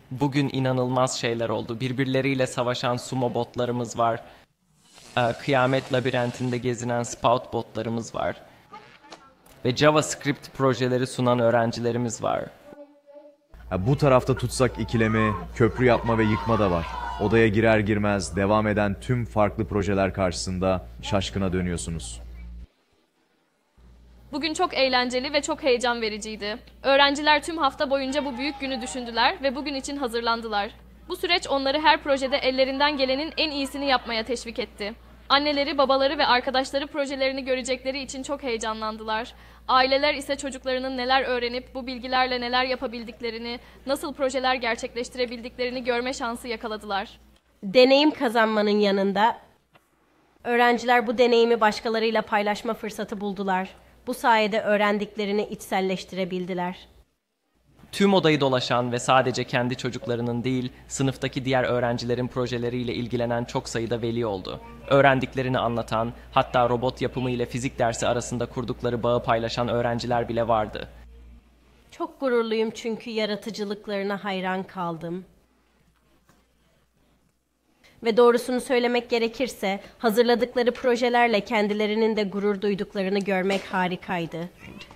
Bugün inanılmaz şeyler oldu. Birbirleriyle savaşan sumo botlarımız var. Kıyamet labirentinde gezinen spout botlarımız var. Ve JavaScript projeleri sunan öğrencilerimiz var. Bu tarafta tutsak ikilemi, köprü yapma ve yıkma da var. Odaya girer girmez devam eden tüm farklı projeler karşısında şaşkına dönüyorsunuz. Bugün çok eğlenceli ve çok heyecan vericiydi. Öğrenciler tüm hafta boyunca bu büyük günü düşündüler ve bugün için hazırlandılar. Bu süreç onları her projede ellerinden gelenin en iyisini yapmaya teşvik etti. Anneleri, babaları ve arkadaşları projelerini görecekleri için çok heyecanlandılar. Aileler ise çocuklarının neler öğrenip bu bilgilerle neler yapabildiklerini, nasıl projeler gerçekleştirebildiklerini görme şansı yakaladılar. Deneyim kazanmanın yanında öğrenciler bu deneyimi başkalarıyla paylaşma fırsatı buldular. Bu sayede öğrendiklerini içselleştirebildiler. Tüm odayı dolaşan ve sadece kendi çocuklarının değil, sınıftaki diğer öğrencilerin projeleriyle ilgilenen çok sayıda veli oldu. Öğrendiklerini anlatan, hatta robot yapımı ile fizik dersi arasında kurdukları bağı paylaşan öğrenciler bile vardı. Çok gururluyum çünkü yaratıcılıklarına hayran kaldım. Ve doğrusunu söylemek gerekirse, hazırladıkları projelerle kendilerinin de gurur duyduklarını görmek harikaydı.